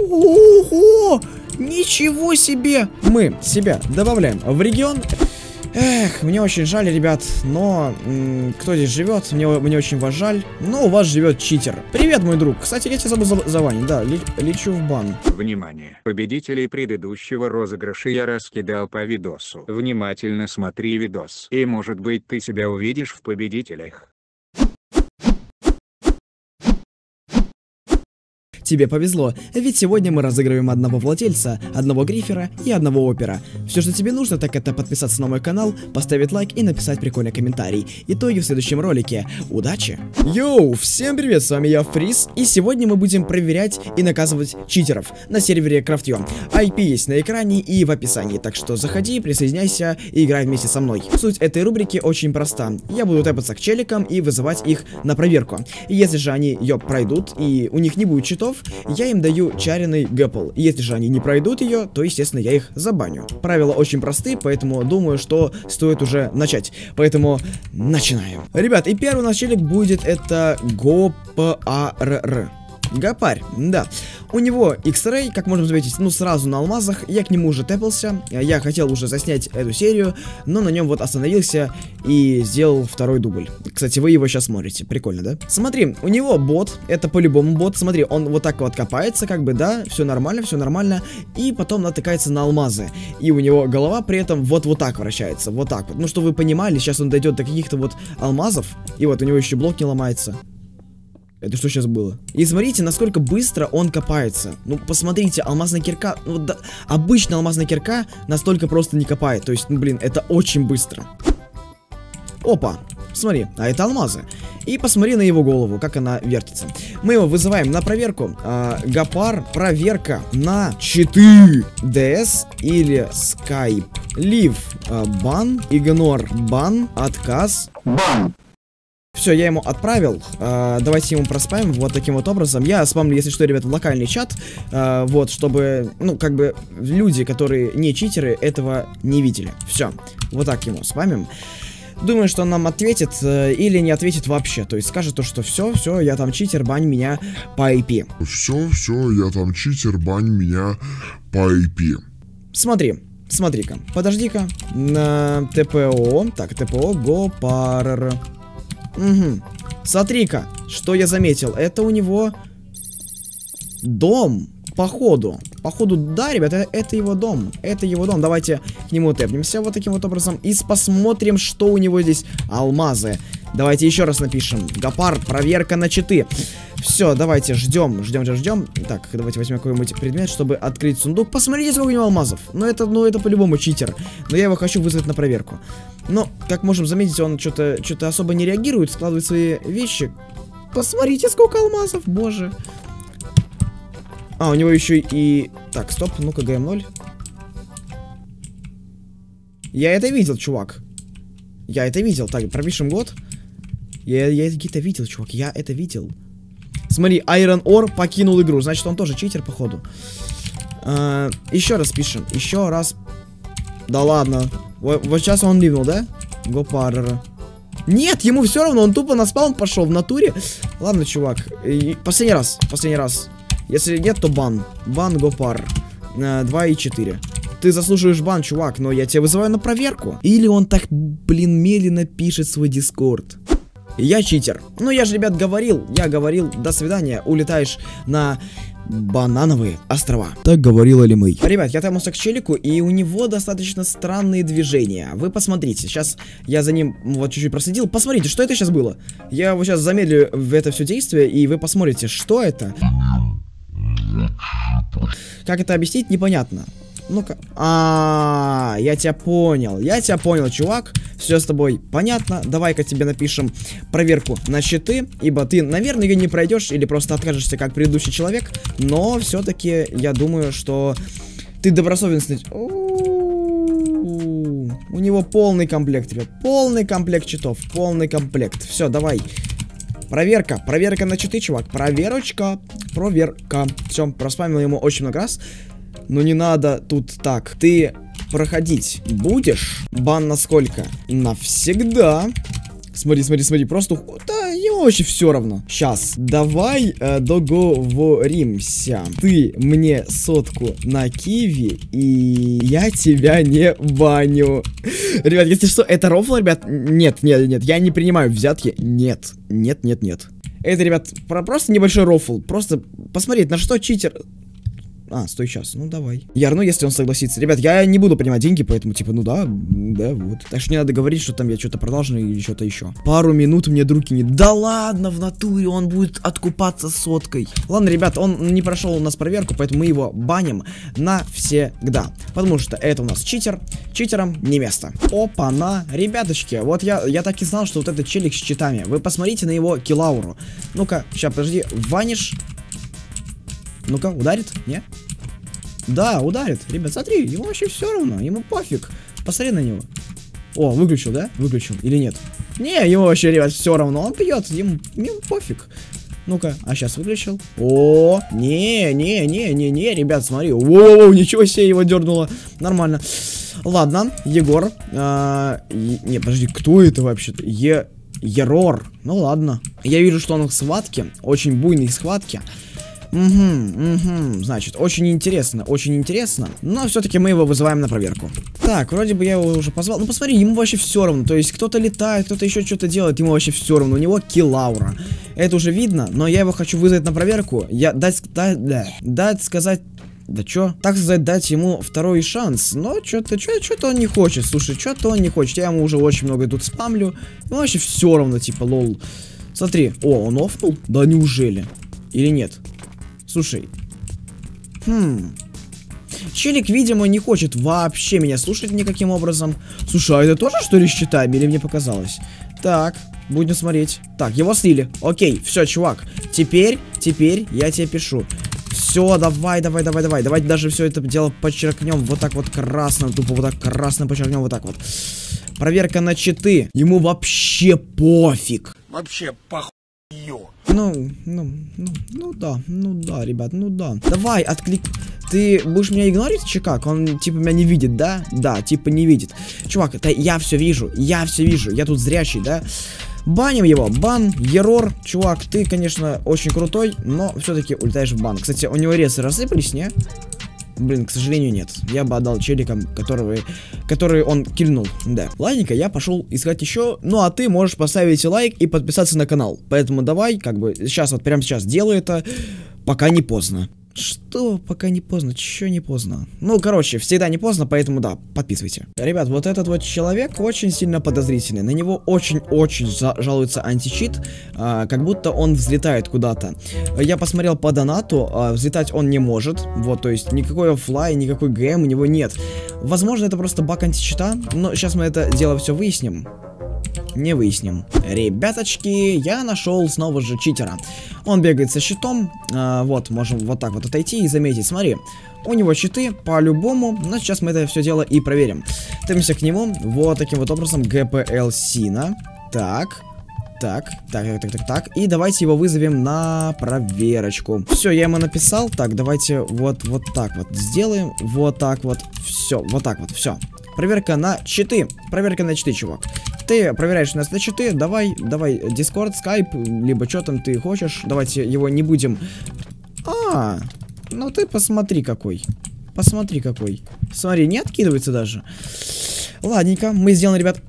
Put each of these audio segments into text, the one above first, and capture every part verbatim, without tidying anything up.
Ого! Ничего себе! Мы себя добавляем в регион. Эх, мне очень жаль, ребят, но кто здесь живет, мне, мне очень вас жаль. Но у вас живет читер. Привет, мой друг. Кстати, я тебя забыл за, за Ваню, да, ли, лечу в бан. Внимание! Победителей предыдущего розыгрыша я раскидал по видосу. Внимательно смотри видос. И может быть ты себя увидишь в победителях. Тебе повезло, ведь сегодня мы разыгрываем одного владельца, одного грифера и одного опера. Все, что тебе нужно, так это подписаться на мой канал, поставить лайк и написать прикольный комментарий. Итоги в следующем ролике. Удачи! Йоу, всем привет, с вами я, Фриз, и сегодня мы будем проверять и наказывать читеров на сервере Крафтьон. ай пи есть на экране и в описании, так что заходи, присоединяйся и играй вместе со мной. Суть этой рубрики очень проста. Я буду тэпаться к челикам и вызывать их на проверку. Если же они ее пройдут и у них не будет читов, я им даю чаренный гэпл. Если же они не пройдут ее, то, естественно, я их забаню. Правила очень просты, поэтому думаю, что стоит уже начать. Поэтому начинаем. Ребят, и первый наш челик будет это Гопарр. Гопарь, да. У него X-Ray, как можно заметить, ну сразу на алмазах. Я к нему уже тэпался. Я хотел уже заснять эту серию, но на нем вот остановился и сделал второй дубль. Кстати, вы его сейчас смотрите. Прикольно, да? Смотри, у него бот. Это по-любому бот. Смотри, он вот так вот копается, как бы, да. Все нормально, все нормально. И потом натыкается на алмазы. И у него голова при этом вот вот так вращается. Вот так вот. Ну, чтобы вы понимали, сейчас он дойдет до каких-то вот алмазов. И вот у него еще блок не ломается. Это что сейчас было? И смотрите, насколько быстро он копается. Ну, посмотрите, алмазная кирка... Ну, да, обычная алмазная кирка настолько просто не копает. То есть, ну, блин, это очень быстро. Опа, смотри, а это алмазы. И посмотри на его голову, как она вертится. Мы его вызываем на проверку. а, Гопар, проверка на читы. ди эс или Skype. Leave, а, бан, ignore, бан, отказ, бан. Все, я ему отправил. Uh, давайте ему проспамим вот таким вот образом. Я спамлю, если что, ребята, в локальный чат. Uh, вот, чтобы, ну, как бы, люди, которые не читеры, этого не видели. Все, вот так ему спамим. Думаю, что он нам ответит uh, или не ответит вообще. То есть скажет то, что все, все, я там читер, бань меня по ай пи. Все, все, я там читер, бань меня по ай пи. Смотри. Смотри-ка, подожди-ка. На ТПО. Так, ТПО Гопарр. Угу. Смотри-ка, что я заметил. Это у него дом, походу. Походу, да, ребята, это его дом. Это его дом. Давайте к нему тэпнемся вот таким вот образом. И посмотрим, что у него здесь. Алмазы. Давайте еще раз напишем. Гопар, проверка на читы. Все, давайте ждем, ждем, ждем, ждем. Так, давайте возьмем какой-нибудь предмет, чтобы открыть сундук. Посмотрите, сколько у него алмазов. Ну, это, ну, это по-любому читер. Но я его хочу вызвать на проверку. Но, как можем заметить, он что-то что-то особо не реагирует, складывает свои вещи. Посмотрите, сколько алмазов, боже. А, у него еще и... Так, стоп, ну-ка, ГМ ноль. Я это видел, чувак. Я это видел. Так, пропишем год. Я, я это видел, чувак, я это видел. Смотри, Iron Ore покинул игру. Значит, он тоже читер, походу. А, еще раз пишем. Еще раз. Да ладно. Вот, вот сейчас он ливнул, да? Гопарр. Нет, ему все равно. Он тупо на спаун пошел в натуре. Ладно, чувак. И последний раз. Последний раз. Если нет, то бан. Бан Гопарр. два и четыре. Ты заслуживаешь бан, чувак, но я тебя вызываю на проверку. Или он так, блин, медленно пишет свой дискорд. Я читер. Ну, я же, ребят, говорил, я говорил, до свидания, улетаешь на банановые острова. Так говорил Алимый. Ребят, я томился к челику, и у него достаточно странные движения. Вы посмотрите, сейчас я за ним вот чуть-чуть проследил. Посмотрите, что это сейчас было. Я вот сейчас замедлю в это все действие, и вы посмотрите, что это. Как это объяснить, непонятно. Ну-ка. А, я тебя понял. Я тебя понял, чувак. Все с тобой понятно. Давай-ка тебе напишем проверку на читы. Ибо ты, наверное, ее не пройдешь или просто откажешься как предыдущий человек. Но все-таки я думаю, что ты добросовестный. У него полный комплект, ребят. Полный комплект читов. Полный комплект. Все, давай. Проверка. Проверка на читы, чувак. Проверочка. Проверка. Все, проспамил ему очень много раз. Но не надо тут так. Ты проходить будешь? Бан на сколько? Навсегда. Смотри, смотри, смотри. Просто... Да, его ему вообще все равно. Сейчас, давай э, договоримся. Ты мне сотку на киви, и я тебя не баню. Ребят, если что, это рофл, ребят? Нет, нет, нет, я не принимаю взятки. Нет, нет, нет, нет. Это, ребят, про просто небольшой рофл. Просто посмотреть, на что читер... А, стой, сейчас, ну давай. Яр, ну если он согласится. Ребят, я не буду принимать деньги, поэтому, типа, ну да, да, вот. Так что не надо говорить, что там я что-то продолжил или что-то еще. Пару минут мне друг не... Да ладно, в натуре, он будет откупаться соткой. Ладно, ребят, он не прошел у нас проверку, поэтому мы его баним навсегда. Потому что это у нас читер, читерам не место. Опа-на, ребяточки, вот я, я так и знал, что вот этот челик с читами. Вы посмотрите на его киллауру. Ну-ка, сейчас, подожди, ваниш... Ну-ка, ударит? Не? Да, ударит. Ребят, смотри, ему вообще все равно. Ему пофиг. Посмотри на него. О, выключил, да? Выключил. Или нет? Не, ему вообще, ребят, все равно. Он пьет. Ему, ему пофиг. Ну-ка, а сейчас выключил. О, не, не, не, не, не, ребят, смотри. Воу, ничего себе, его дернуло. Нормально. Ладно, Егор. А, е, не, подожди, кто это вообще-то? Е... Ерор. Ну ладно. Я вижу, что он в схватке. Очень буйной схватке. Угу, угу, значит, очень интересно, очень интересно. Но все-таки мы его вызываем на проверку. Так, вроде бы я его уже позвал. Ну посмотри, ему вообще все равно. То есть кто-то летает, кто-то еще что-то делает, ему вообще все равно. У него киллаура. Это уже видно, но я его хочу вызвать на проверку. Я дать, дать, дать, дать сказать. Да чё? Так сказать, дать ему второй шанс. Но что-то, что-то он не хочет. Слушай, что-то он не хочет. Я ему уже очень много тут спамлю. Ну вообще все равно, типа, лол. Смотри, о, он офнул? Да неужели? Или нет? Слушай. Хм. Челик, видимо, не хочет вообще меня слушать никаким образом. Слушай, а это тоже, что ли, с читами? Или мне показалось? Так, будем смотреть. Так, его слили. Окей, все, чувак. Теперь, теперь я тебе пишу. Все, давай, давай, давай, давай. Давайте даже все это дело подчеркнем. Вот так вот красным, тупо вот так красным подчеркнем. Вот так вот. Проверка на читы. Ему вообще пофиг. Вообще похуй. Ну, ну, ну, ну да, ну да, ребят, ну да. Давай, отклик. Ты будешь меня игнорить, че как? Он типа меня не видит, да? Да, типа не видит. Чувак, это я все вижу, я все вижу. Я тут зрячий, да? Баним его, бан, ерор. Чувак, ты, конечно, очень крутой, но все-таки улетаешь в бан. Кстати, у него ресы рассыпались, не? Блин, к сожалению, нет. Я бы отдал челикам, которые, которые он кильнул. Да. Ладненько, я пошел искать еще. Ну, а ты можешь поставить лайк и подписаться на канал. Поэтому давай, как бы, сейчас, вот прямо сейчас делай это, пока не поздно. Что? Пока не поздно? Че не поздно? Ну, короче, всегда не поздно, поэтому да, подписывайте. Ребят, вот этот вот человек очень сильно подозрительный. На него очень-очень жалуется античит, а, как будто он взлетает куда-то. Я посмотрел по донату, а, взлетать он не может. Вот, то есть никакой оффлай, никакой ГМ у него нет. Возможно, это просто баг античита, но сейчас мы это дело все выясним. Не выясним. Ребяточки, я нашел снова же читера. Он бегает со щитом. А, вот, можем вот так вот отойти и заметить. Смотри, у него щиты по-любому. Но сейчас мы это все дело и проверим. Тымся к нему. Вот таким вот образом. ГПЛ Сина. Так. Так, так, так, так, так. И давайте его вызовем на проверочку. Все, я ему написал. Так, давайте вот, вот так вот сделаем. Вот так вот. Все, вот так вот, все. Проверка на читы. Проверка на читы, чувак. Ты проверяешь у нас на читы. Давай, давай, Discord, Skype, либо что там ты хочешь. Давайте его не будем. А, ну ты посмотри какой. Посмотри какой. Смотри, не откидывается даже. Ладненько, мы сделаем, ребят.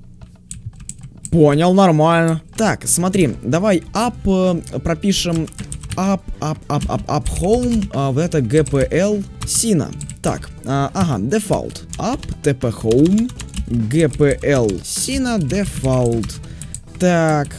Понял, нормально. Так, смотри, давай ап э, пропишем ап, ап, ап, ап, ап, home, а, вот это GPL Sina. Так, а, ага, default. Ап, tp home, GPL Sina, default. Так.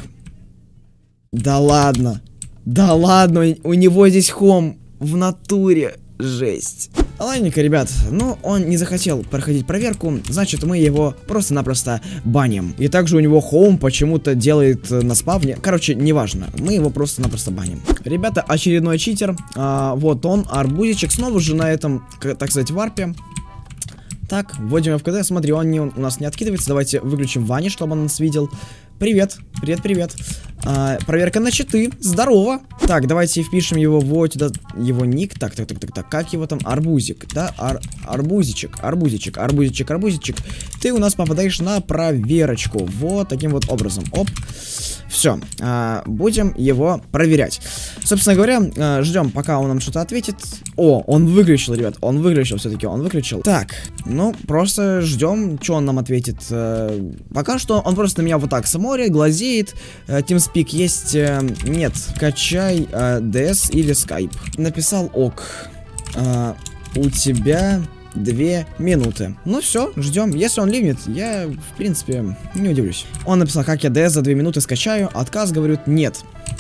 Да ладно. Да ладно, у него здесь home в натуре. Жесть. Ладненько, ребят, ну он не захотел проходить проверку, значит мы его просто-напросто баним. И также у него home почему-то делает на спавне. Короче, неважно, мы его просто-напросто баним. Ребята, очередной читер. А, вот он, арбузичек, снова же на этом, так сказать, варпе. Так, вводим в КД, смотри, он не, у нас не откидывается. Давайте выключим Вани, чтобы он нас видел. Привет, привет, привет. А, проверка на читы, здорово. Так, давайте впишем его вот да, его ник. Так, так, так, так, так, как его там? Арбузик, да? Ар, арбузичек, арбузичек, арбузичек, арбузичек. Ты у нас попадаешь на проверочку. Вот таким вот образом. Оп. Все, э, будем его проверять. Собственно говоря, э, ждем, пока он нам что-то ответит. О, он выключил, ребят, он выключил все-таки, он выключил. Так, ну, просто ждем, что он нам ответит. Э, пока что он просто на меня вот так смотрит, глазеет. Э, TeamSpeak есть? Э, нет, качай э, ди эс или Skype. Написал ок. Э, у тебя... Две минуты. Ну все, ждем. Если он ливнет, я, в принципе, не удивлюсь. Он написал, как я ди эс за две минуты скачаю. Отказ, говорит, нет.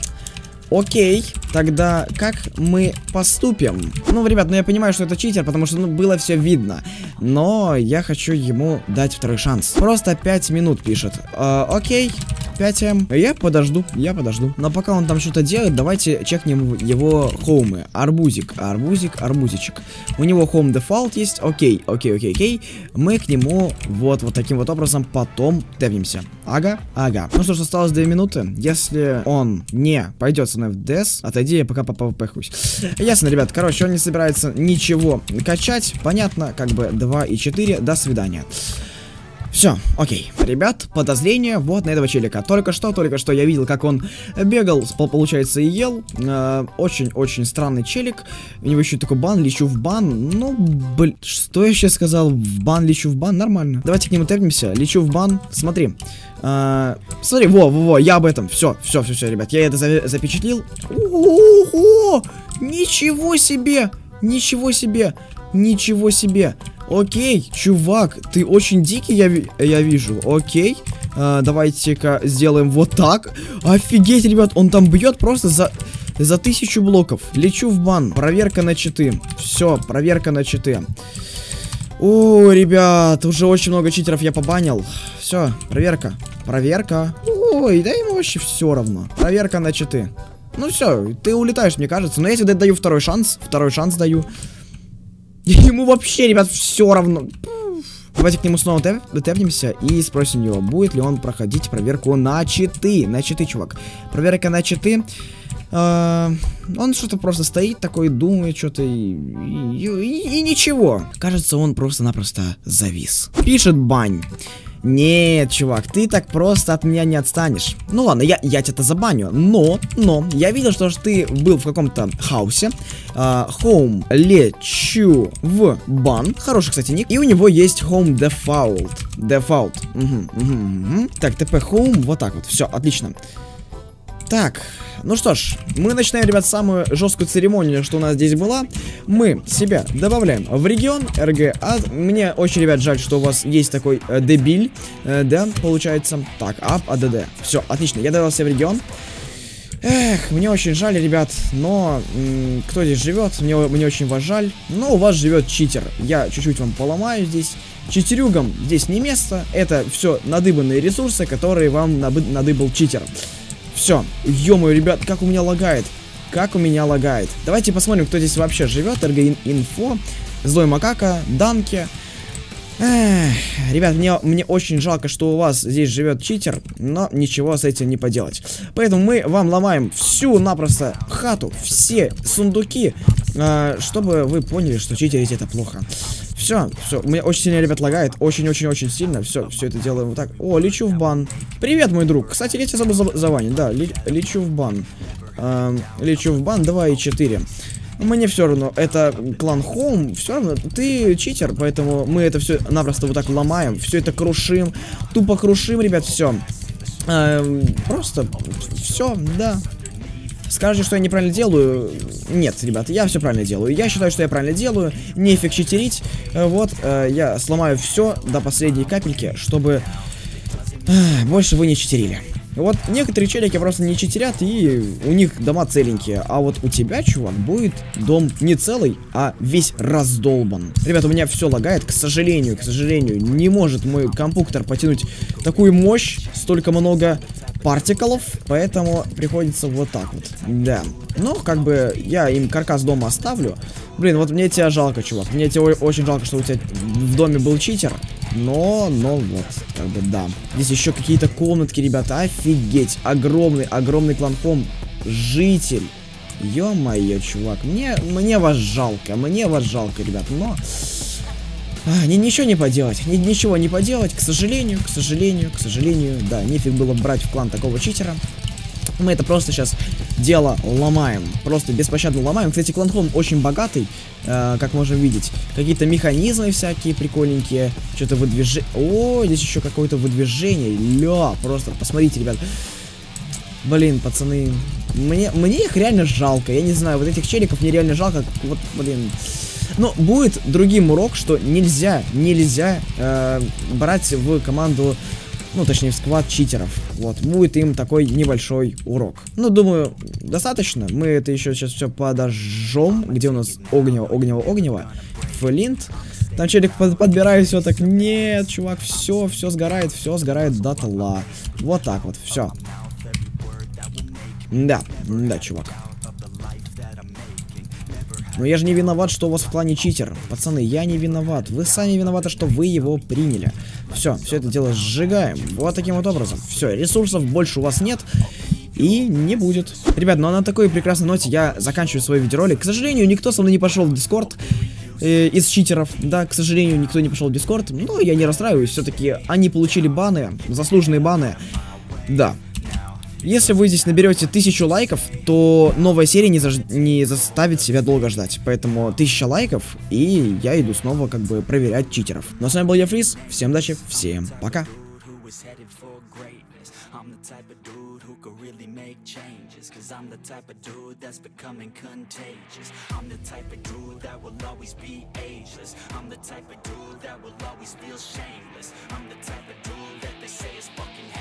Окей, тогда как мы поступим? Ну, ребят, ну я понимаю, что это читер, потому что, ну, было все видно. Но я хочу ему дать второй шанс. Просто пять минут пишет. Э, окей, пять эм. Я подожду, я подожду. Но пока он там что-то делает, давайте чекнем его хоумы. Арбузик, арбузик, арбузичек. У него home default есть. Окей, окей, окей, окей. Мы к нему вот, вот таким вот образом потом тэпнемся. Ага, ага. Ну что ж, осталось две минуты. Если он не пойдет со мной в ди эс, отойди, я пока попэхусь. Ясно, ребят. Короче, он не собирается ничего качать. Понятно, как бы два и четыре. До свидания. Все, окей. Ребят, подозрение вот на этого челика. Только что, только что я видел, как он бегал, получается, и ел. Очень-очень э, странный челик. У него еще такой бан, лечу в бан. Ну, блин, что я сейчас сказал? В бан, лечу в бан, нормально. Давайте к нему тэпнемся. Лечу в бан, смотри. Э, смотри, во, во, во, я об этом. Все, все, все, все, ребят, я это за запечатлил. Ого! Ничего себе! Ничего себе! Ничего себе! Окей, чувак, ты очень дикий, я, ви я вижу. Окей, а, давайте-ка сделаем вот так. Офигеть, ребят, он там бьет просто за, за тысячу блоков. Лечу в бан, проверка на читы. Все, проверка на читы. О, ребят, уже очень много читеров я побанил. Все, проверка, проверка. Ой, да ему вообще все равно. Проверка на читы. Ну все, ты улетаешь, мне кажется. Но я тебе даю второй шанс, второй шанс даю. Ему вообще, ребят, все равно. Давайте к нему снова тэп тэпнемся и спросим его, будет ли он проходить проверку на читы. На читы, чувак. Проверка на читы. Uh, он что-то просто стоит такой, думает что-то и, и, и, и ничего. Кажется, он просто-напросто завис. Пишет бань. Нет, чувак, ты так просто от меня не отстанешь. Ну ладно, я, я тебя-то забаню. Но, но, я видел, что ты был в каком-то хаусе. uh, Home лечу в бан. Хороший, кстати, ник. И у него есть home default. Default. Угу, угу, угу. Так, тп home, вот так вот. Все, отлично. Так, ну что ж, мы начинаем, ребят, самую жесткую церемонию, что у нас здесь была. Мы себя добавляем в регион эр джи эй. Мне очень, ребят, жаль, что у вас есть такой э, дебиль, э, да, получается. Так, ап, АДД. Все, отлично, я добавил себя в регион. Эх, мне очень жаль, ребят, но кто здесь живет, мне, мне очень вас жаль. Но у вас живет читер. Я чуть-чуть вам поломаю здесь. Читерюгам здесь не место. Это все надыбанные ресурсы, которые вам надыбал читер. Все, ё-моё, ребят, как у меня лагает. Как у меня лагает. Давайте посмотрим, кто здесь вообще живет. эр джи инфо, Злой Макака, Данки. Эх, ребят, мне, мне очень жалко, что у вас здесь живет читер, но ничего с этим не поделать. Поэтому мы вам ломаем всю-напросто хату, все сундуки, э, чтобы вы поняли, что читерить это плохо. Все, все, у меня очень сильно, ребят, лагает, очень-очень-очень сильно. Все, все это делаем вот так. О, лечу в бан. Привет, мой друг. Кстати, я тебя забыл за, за Ваню, да, лечу в бан. Э, лечу в бан, два и четыре. Мне все равно, это клан Home, все равно, ты читер, поэтому мы это все напросто вот так ломаем, все это крушим, тупо крушим, ребят, все. Э, просто все, да. Скажете, что я неправильно делаю? Нет, ребят, я все правильно делаю. Я считаю, что я правильно делаю. Нефиг читерить. Вот, э, я сломаю все до последней капельки, чтобы э, больше вы не читерили. Вот некоторые челики просто не читерят, и у них дома целенькие. А вот у тебя, чувак, будет дом не целый, а весь раздолбан. Ребята, у меня все лагает, к сожалению, к сожалению. Не может мой компьютер потянуть такую мощь, столько много партиклов, поэтому приходится вот так вот. Да. Но, как бы, я им каркас дома оставлю. Блин, вот мне тебя жалко, чувак. Мне тебя очень жалко, что у тебя в доме был читер. Но, но вот, как бы, да. Здесь еще какие-то комнатки, ребята. Офигеть. Огромный, огромный клан Home. Житель. Ё-моё, чувак. Мне, мне вас жалко. Мне вас жалко, ребят. Но... А, ни, ничего не поделать, ни, ничего не поделать, к сожалению, к сожалению, к сожалению, да, нефиг было брать в клан такого читера. Мы это просто сейчас дело ломаем, просто беспощадно ломаем. Кстати, клан Home очень богатый, э, как можем видеть. Какие-то механизмы всякие прикольненькие, что-то выдвижение. О, здесь еще какое-то выдвижение, ля, просто посмотрите, ребят. Блин, пацаны, мне, мне их реально жалко, я не знаю, вот этих челиков мне реально жалко, вот, блин. Но будет другим урок, что нельзя, нельзя э, брать в команду, ну, точнее, в сквад читеров. Вот, будет им такой небольшой урок. Ну, думаю, достаточно. Мы это еще сейчас все подожжем. Где у нас огнево, огнево, огнево? Флинт. Там челик под, подбирает все так. Нет, чувак, все, все сгорает, все сгорает дотла. Вот так вот, все. Да, да, чувак. Но я же не виноват, что у вас в клане читер. Пацаны, я не виноват. Вы сами виноваты, что вы его приняли. Все, все это дело сжигаем. Вот таким вот образом. Все, ресурсов больше у вас нет. И не будет. Ребят, ну а на такой прекрасной ноте я заканчиваю свой видеоролик. К сожалению, никто со мной не пошел в Discord э, из читеров. Да, к сожалению, никто не пошел в Discord. Но я не расстраиваюсь. Все-таки они получили баны, заслуженные баны. Да. Если вы здесь наберете тысячу лайков, то новая серия не, заж... не заставит себя долго ждать. Поэтому тысяча лайков, и я иду снова как бы проверять читеров. Ну а с вами был я, Фриз. Всем удачи, всем пока. I'm the type of dude that's becoming contagious. I'm the type of dude that will always be ageless. I'm the type of dude that will always feel shameless. I'm the type of dude that they say is fucking